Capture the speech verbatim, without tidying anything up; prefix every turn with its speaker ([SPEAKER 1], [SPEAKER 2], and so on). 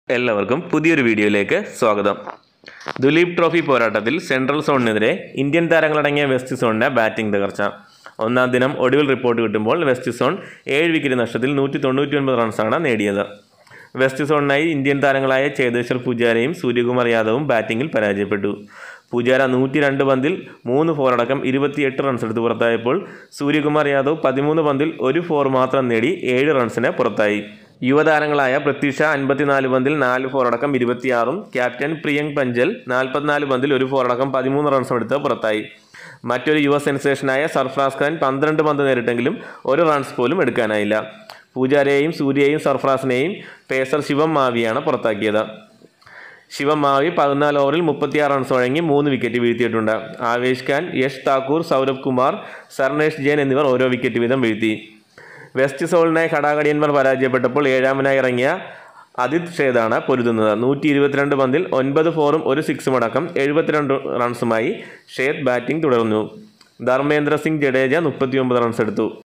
[SPEAKER 1] എല്ലാവർക്കും പുതിയൊരു വീഡിയോയിലേക്ക് സ്വാഗതം. ദുലീപ് ട്രോഫി പോരാട്ടത്തിൽ സെൻട്രൽ സോണിനെതിരെ ഇന്ത്യൻ താരങ്ങളടങ്ങിയ വെസ്റ്റ് സോണിന്റെ ബാറ്റിംഗ് തകർച്ച. ഒന്നാം ദിനം ഒടുവിൽ റിപ്പോർട്ട് കിട്ടുമ്പോൾ വെസ്റ്റ് സോൺ ഏഴ് വിക്കറ്റ് നഷ്ടത്തിൽ നൂറ്റി തൊണ്ണൂറ്റി ഒൻപത് റൺസാണ് നേടിയത്. വെസ്റ്റ് സോണിനായി ഇന്ത്യൻ താരങ്ങളായ ചേതേശ്വർ പൂജാരയും സൂര്യകുമാർ യാദവും ബാറ്റിംഗിൽ പരാജയപ്പെട്ടു. പൂജാര നൂറ്റി രണ്ട് പന്തിൽ മൂന്ന് ഫോറടക്കം ഇരുപത്തിയെട്ട് റൺസ് എടുത്ത് പുറത്തായപ്പോൾ സൂര്യകുമാർ യാദവ് പതിമൂന്ന് പന്തിൽ ഒരു ഫോർ മാത്രം നേടി ഏഴ് റൺസിന് പുറത്തായി. യുവതാരങ്ങളായ പൃഥ്വി ഷാ അൻപത്തിനാല് പന്തിൽ നാല് ഫോറടക്കം ഇരുപത്തിയാറും ക്യാപ്റ്റൻ പ്രിയങ്ക് പഞ്ചൽ നാൽപ്പത്തിനാല് പന്തിൽ ഒരു ഫോറടക്കം പതിമൂന്ന് റൺസും എടുത്ത് പുറത്തായി. മറ്റൊരു യുവ സെൻസേഷനായ സർഫ്രാസ് ഖാൻ പന്ത്രണ്ട് പന്ത് നേരിട്ടെങ്കിലും ഒരു റൺസ് പോലും എടുക്കാനായില്ല. പൂജാരയെയും സൂര്യയെയും സർഫ്രാസിനെയും പേസർ ശിവം മാവിയാണ് പുറത്താക്കിയത്. ശിവം മാവി പതിനാല് ഓവറിൽ മുപ്പത്തിയാറ് റൺസ് വഴങ്ങി മൂന്ന് വിക്കറ്റ് വീഴ്ത്തിയിട്ടുണ്ട്. ആവേശ് ഖാൻ, യശ് താക്കൂർ, സൗരഭ് കുമാർ, സർണേഷ് ജെയിൻ എന്നിവർ ഓരോ വിക്കറ്റ് വീതം വീഴ്ത്തി. വെസ്റ്റ് സോളിനായി ഘടാഘടിയന്മാർ പരാജയപ്പെട്ടപ്പോൾ ഏഴാമനായി ഇറങ്ങിയ ആദിത് ഷേദാണ് പൊരുതുന്നത്. നൂറ്റി ഇരുപത്തിരണ്ട് പന്തിൽ ഒൻപത് ഫോറും ഒരു സിക്സും അടക്കം എഴുപത്തിരണ്ട് റൺസുമായി ഷേദ് ബാറ്റിംഗ് തുടർന്നു. ധർമ്മേന്ദ്ര സിംഗ് ജഡേജ മുപ്പത്തി ഒമ്പത് റൺസ് എടുത്തു.